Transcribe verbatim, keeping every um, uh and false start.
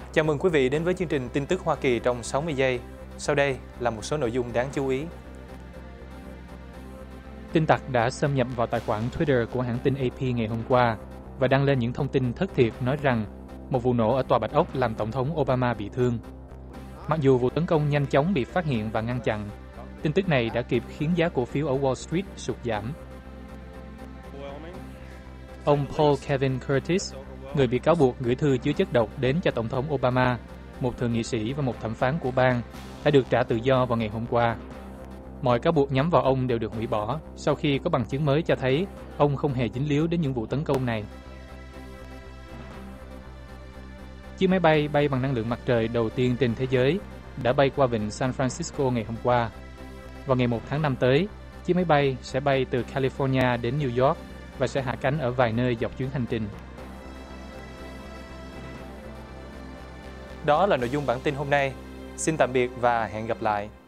Chào mừng quý vị đến với chương trình tin tức Hoa Kỳ trong sáu mươi giây. Sau đây là một số nội dung đáng chú ý. Tin tặc đã xâm nhập vào tài khoản Twitter của hãng tin A P ngày hôm qua và đăng lên những thông tin thất thiệt nói rằng một vụ nổ ở Tòa Bạch Ốc làm Tổng thống Obama bị thương. Mặc dù vụ tấn công nhanh chóng bị phát hiện và ngăn chặn, tin tức này đã kịp khiến giá cổ phiếu ở Wall Street sụt giảm. Ông Paul Kevin Curtis, người bị cáo buộc gửi thư chứa chất độc đến cho Tổng thống Obama, một thượng nghị sĩ và một thẩm phán của bang, đã được trả tự do vào ngày hôm qua. Mọi cáo buộc nhắm vào ông đều được hủy bỏ sau khi có bằng chứng mới cho thấy ông không hề dính líu đến những vụ tấn công này. Chiếc máy bay bay bằng năng lượng mặt trời đầu tiên trên thế giới đã bay qua vịnh San Francisco ngày hôm qua. Vào ngày một tháng năm tới, chiếc máy bay sẽ bay từ California đến New York và sẽ hạ cánh ở vài nơi dọc chuyến hành trình. Đó là nội dung bản tin hôm nay. Xin tạm biệt và hẹn gặp lại.